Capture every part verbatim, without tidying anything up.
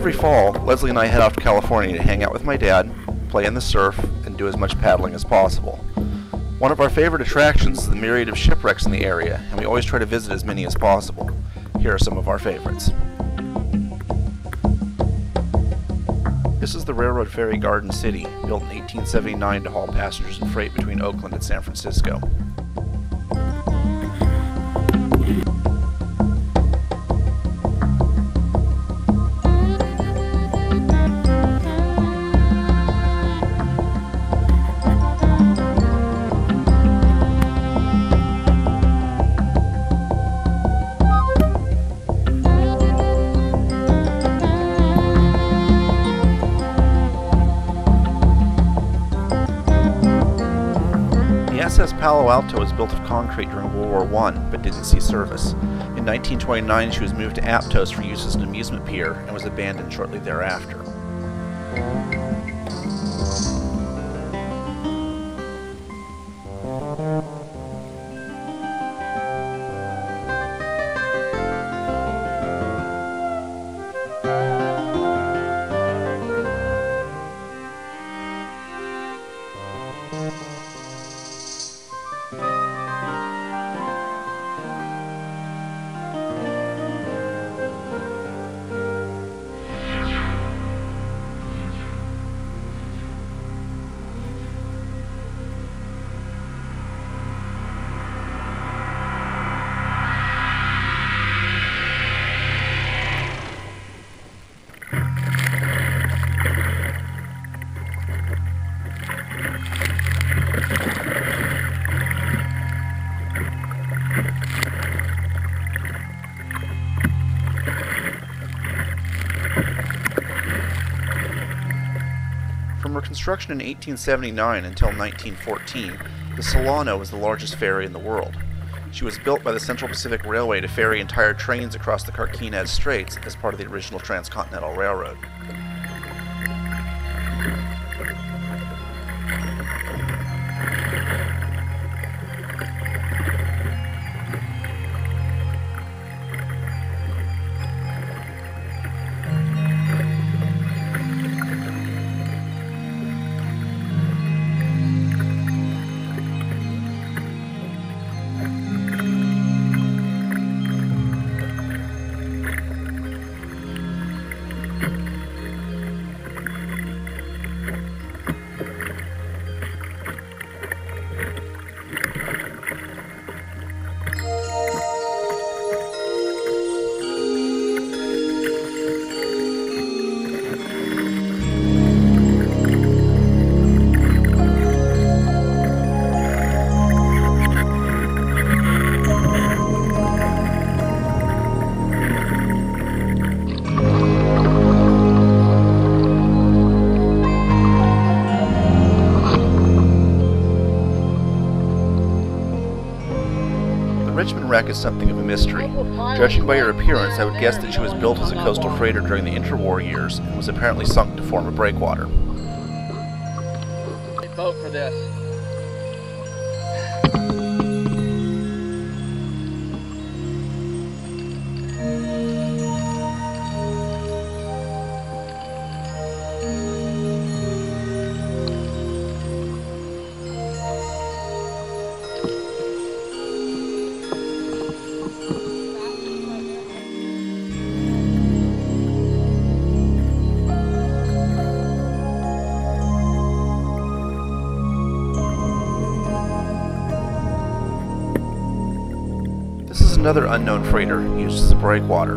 Every fall, Leslie and I head off to California to hang out with my dad, play in the surf, and do as much paddling as possible. One of our favorite attractions is the myriad of shipwrecks in the area, and we always try to visit as many as possible. Here are some of our favorites. This is the railroad ferry Garden City, built in eighteen seventy-nine to haul passengers and freight between Oakland and San Francisco. The U S S Palo Alto was built of concrete during World War One, but didn't see service. In nineteen twenty-nine, she was moved to Aptos for use as an amusement pier and was abandoned shortly thereafter. From her construction in eighteen seventy-nine until nineteen fourteen, the Solano was the largest ferry in the world. She was built by the Central Pacific Railway to ferry entire trains across the Carquinez Straits as part of the original Transcontinental Railroad. Wreck is something of a mystery. Judging by her appearance, I would guess that she was built as a coastal freighter during the interwar years and was apparently sunk to form a breakwater. Vote for this. Another unknown freighter used as a breakwater.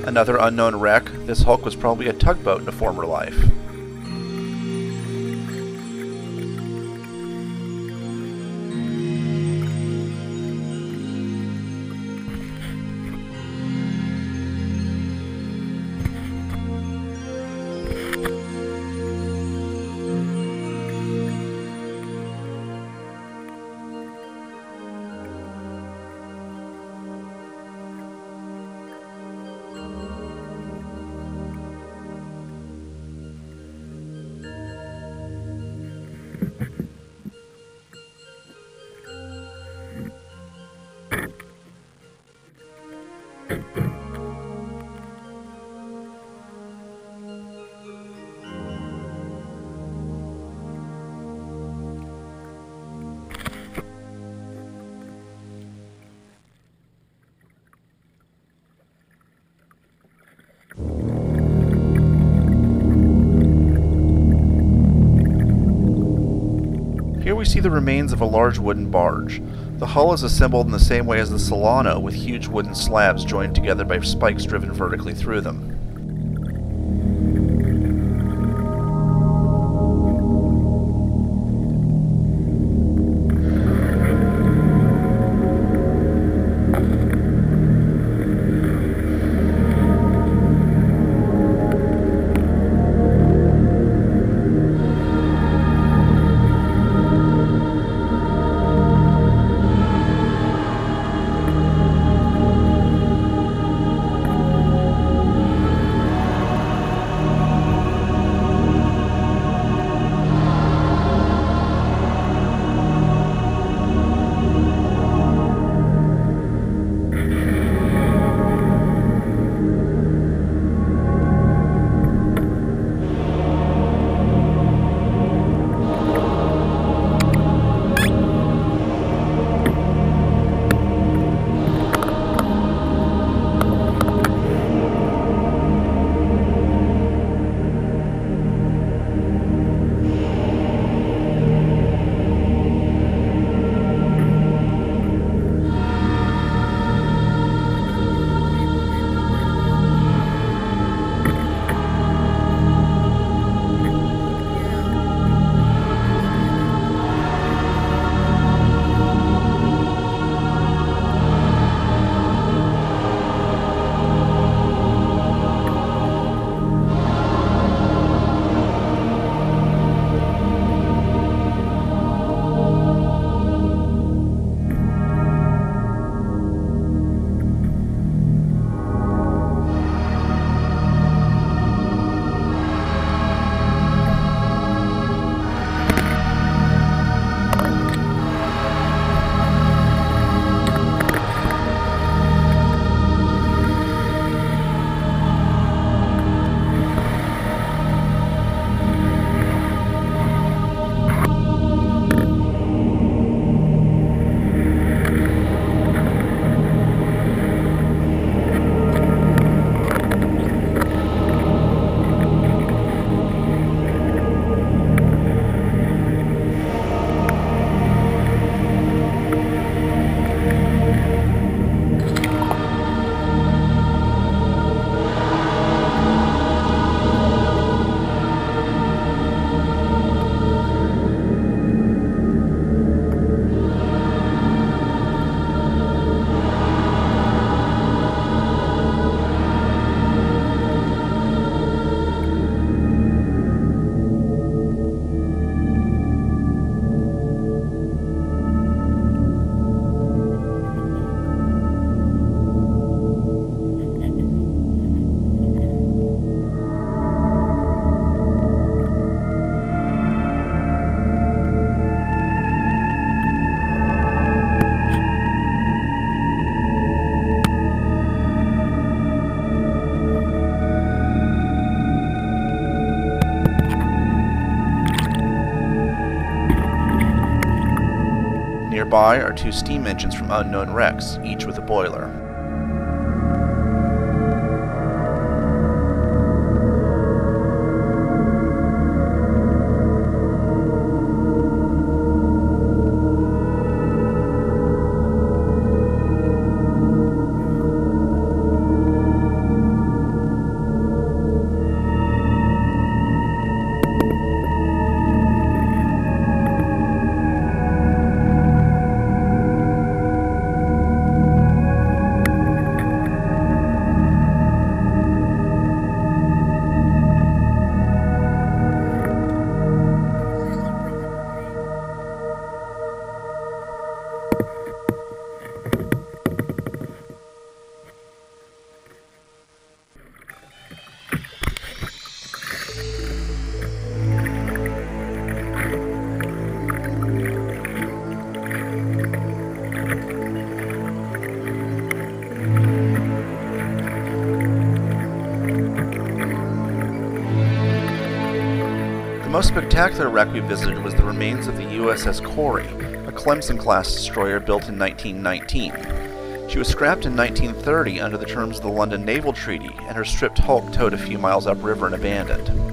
Another unknown wreck, this hulk was probably a tugboat in a former life. Here we see the remains of a large wooden barge. The hull is assembled in the same way as the Solano, with huge wooden slabs joined together by spikes driven vertically through them. Nearby are two steam engines from unknown wrecks, each with a boiler. most spectacular wreck we visited was the remains of the U S S Corry, a Clemson-class destroyer built in nineteen nineteen. She was scrapped in nineteen thirty under the terms of the London Naval Treaty, and her stripped hulk towed a few miles upriver and abandoned.